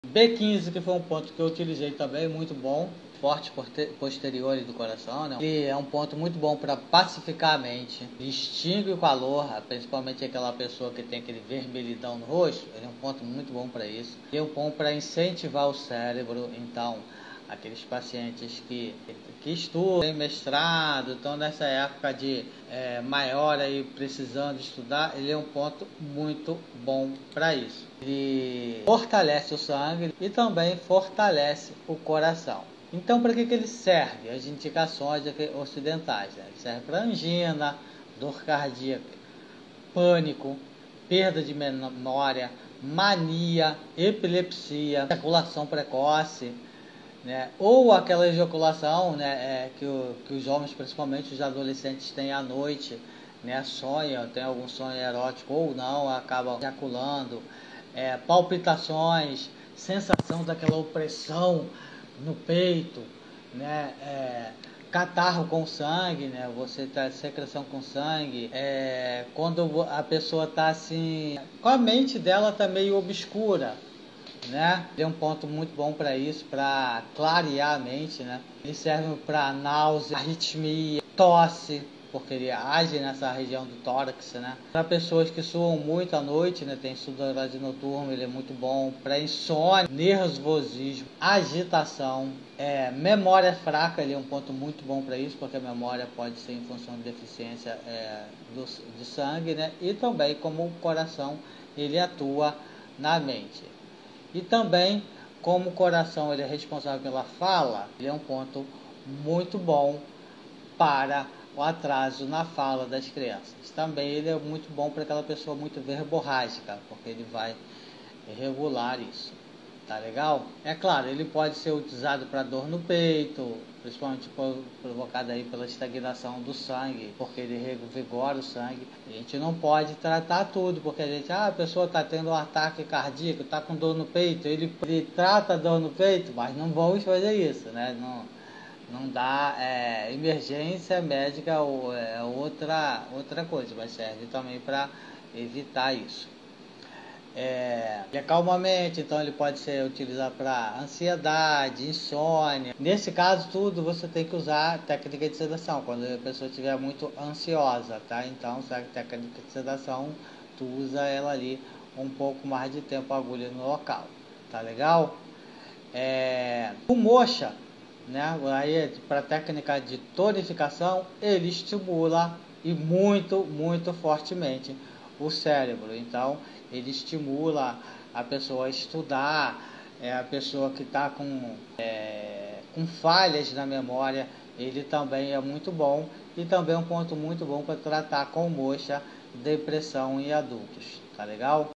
B15, que foi um ponto que eu utilizei também, muito bom. Forte posterior do coração, né? Ele é um ponto muito bom para pacificar a mente, extingue o calor, principalmente aquela pessoa que tem aquele vermelhidão no rosto. Ele é um ponto muito bom para isso. E é um ponto para incentivar o cérebro. Então, aqueles pacientes que estudam, têm mestrado, estão nessa época de maior aí precisando estudar, ele é um ponto muito bom para isso. Ele fortalece o sangue e também fortalece o coração. Então, para que ele serve? As indicações ocidentais, né? Ele serve para angina, dor cardíaca, pânico, perda de memória, mania, epilepsia, ejaculação precoce, né? Ou aquela ejaculação, né, que os homens, principalmente os adolescentes, têm à noite, né? Sonham, tem algum sonho erótico ou não, acabam ejaculando, palpitações, sensação daquela opressão no peito, né? Catarro com sangue, né? Você tá secreção com sangue, quando a pessoa tá assim, com a mente dela tá meio obscura, né? Ele é um ponto muito bom para isso, para clarear a mente, né? Ele serve para náusea, arritmia, tosse, porque ele age nessa região do tórax, né? Para pessoas que suam muito à noite, né? Tem sudorese noturna, ele é muito bom. Para insônia, nervosismo, agitação, memória fraca, ele é um ponto muito bom para isso, porque a memória pode ser em função de deficiência de sangue, né? E também como o coração, ele atua na mente. E também, como o coração ele é responsável pela fala, ele é um ponto muito bom para o atraso na fala das crianças. Também ele é muito bom para aquela pessoa muito verborrágica, porque ele vai regular isso. Tá legal? É claro, ele pode ser utilizado para dor no peito, principalmente provocada aí pela estagnação do sangue, porque ele revigora o sangue. A gente não pode tratar tudo, porque a pessoa está tendo um ataque cardíaco, está com dor no peito, ele trata a dor no peito, mas não vamos fazer isso, né? Não dá, emergência médica ou outra coisa, mas serve também para evitar isso. Ele acalma a mente, então ele pode ser utilizado para ansiedade, insônia. Nesse caso tudo você tem que usar técnica de sedação, quando a pessoa estiver muito ansiosa, tá? Então, se a técnica de sedação, tu usa ela ali um pouco mais de tempo, a agulha no local, tá legal? O moxa, né? Aí para técnica de tonificação, ele estimula e muito fortemente o cérebro. Então ele estimula a pessoa a estudar, a pessoa que está com falhas na memória, ele também é muito bom. E também é um ponto muito bom para tratar com moxa, depressão em adultos, tá legal?